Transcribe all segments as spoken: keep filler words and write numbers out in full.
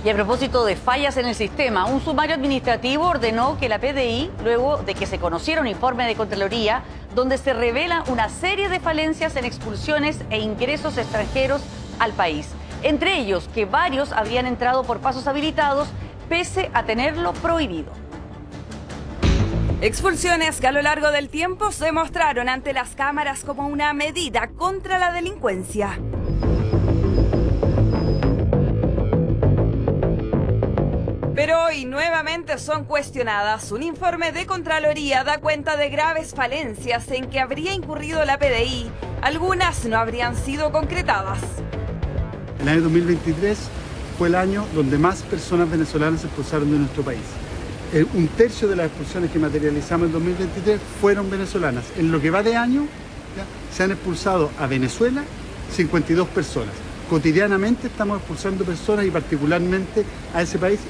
Y a propósito de fallas en el sistema, un sumario administrativo ordenó que la P D I, luego de que se conociera un informe de Contraloría, donde se revela una serie de falencias en expulsiones e ingresos extranjeros al país. Entre ellos, que varios habrían entrado por pasos habilitados, pese a tenerlo prohibido. Expulsiones que a lo largo del tiempo se mostraron ante las cámaras como una medida contra la delincuencia. Pero hoy nuevamente son cuestionadas. Un informe de Contraloría da cuenta de graves falencias en que habría incurrido la P D I. Algunas no habrían sido concretadas. El año dos mil veintitrés fue el año donde más personas venezolanas se expulsaron de nuestro país. Un tercio de las expulsiones que materializamos en dos mil veintitrés fueron venezolanas. En lo que va de año, ¿ya?, se han expulsado a Venezuela cincuenta y dos personas. Cotidianamente estamos expulsando personas y particularmente a ese país.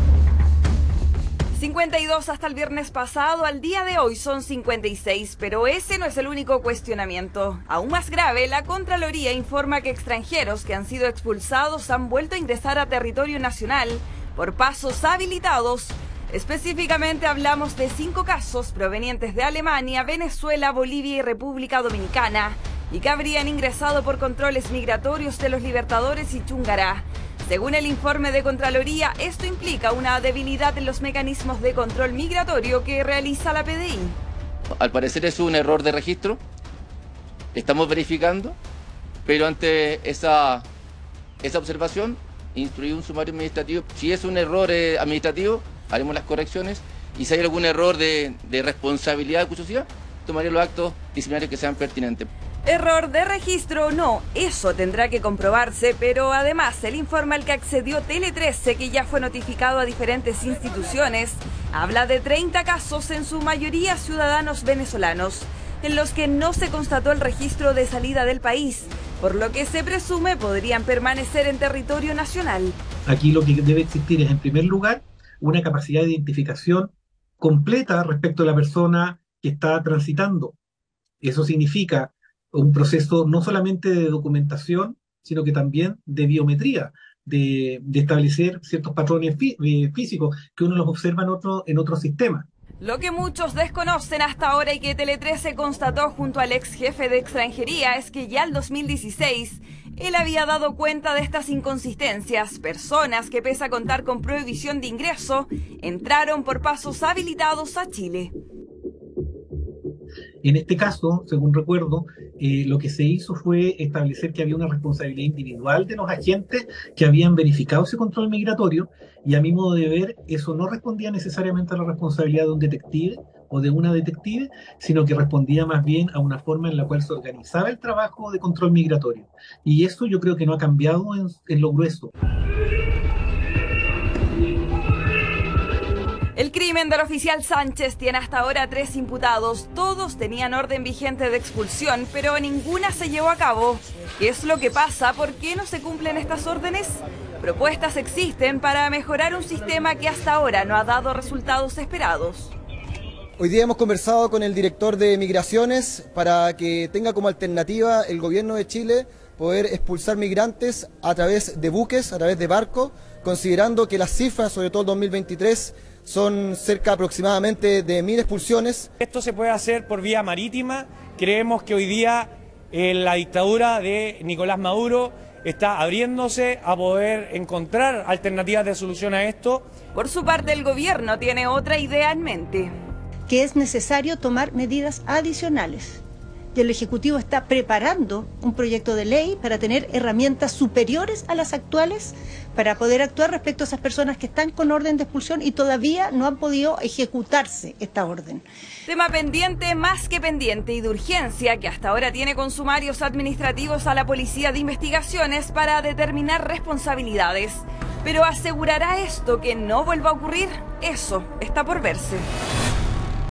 cincuenta y dos hasta el viernes pasado, al día de hoy son cincuenta y seis, pero ese no es el único cuestionamiento. Aún más grave, la Contraloría informa que extranjeros que han sido expulsados han vuelto a ingresar a territorio nacional por pasos habilitados. Específicamente hablamos de cinco casos provenientes de Alemania, Venezuela, Bolivia y República Dominicana, y que habrían ingresado por controles migratorios de los Libertadores y Chungará. Según el informe de Contraloría, esto implica una debilidad en los mecanismos de control migratorio que realiza la P D I. Al parecer es un error de registro, estamos verificando, pero ante esa, esa observación, instruir un sumario administrativo. Si es un error eh, administrativo, haremos las correcciones, y si hay algún error de, de responsabilidad acusativa, tomaré los actos disciplinarios que sean pertinentes. Error de registro no, eso tendrá que comprobarse, pero además el informe al que accedió Tele trece, que ya fue notificado a diferentes instituciones, habla de treinta casos, en su mayoría ciudadanos venezolanos, en los que no se constató el registro de salida del país, por lo que se presume podrían permanecer en territorio nacional. Aquí lo que debe existir es, en primer lugar, una capacidad de identificación completa respecto a la persona que está transitando. Eso significa un proceso no solamente de documentación, sino que también de biometría, de, de establecer ciertos patrones fí, eh, físicos que uno los observa en otro, en otro sistema. Lo que muchos desconocen hasta ahora y que Tele trece constató junto al ex jefe de extranjería es que ya en dos mil dieciséis él había dado cuenta de estas inconsistencias. Personas que, pese a contar con prohibición de ingreso, entraron por pasos habilitados a Chile. En este caso, según recuerdo, eh, lo que se hizo fue establecer que había una responsabilidad individual de los agentes que habían verificado ese control migratorio, y a mi modo de ver, eso no respondía necesariamente a la responsabilidad de un detective o de una detective, sino que respondía más bien a una forma en la cual se organizaba el trabajo de control migratorio. Y eso yo creo que no ha cambiado en, en lo grueso. El crimen del oficial Sánchez tiene hasta ahora tres imputados. Todos tenían orden vigente de expulsión, pero ninguna se llevó a cabo. ¿Qué es lo que pasa? ¿Por qué no se cumplen estas órdenes? Propuestas existen para mejorar un sistema que hasta ahora no ha dado resultados esperados. Hoy día hemos conversado con el director de Migraciones para que tenga como alternativa el gobierno de Chile poder expulsar migrantes a través de buques, a través de barcos, considerando que las cifras, sobre todo el dos mil veintitrés, son cerca aproximadamente de mil expulsiones. Esto se puede hacer por vía marítima. Creemos que hoy día eh, la dictadura de Nicolás Maduro está abriéndose a poder encontrar alternativas de solución a esto. Por su parte, el gobierno tiene otra idea en mente. Que es necesario tomar medidas adicionales. Y el Ejecutivo está preparando un proyecto de ley para tener herramientas superiores a las actuales para poder actuar respecto a esas personas que están con orden de expulsión y todavía no han podido ejecutarse esta orden. Tema pendiente, más que pendiente y de urgencia, que hasta ahora tiene con sumarios administrativos a la Policía de Investigaciones para determinar responsabilidades. Pero ¿asegurará esto que no vuelva a ocurrir? Eso está por verse.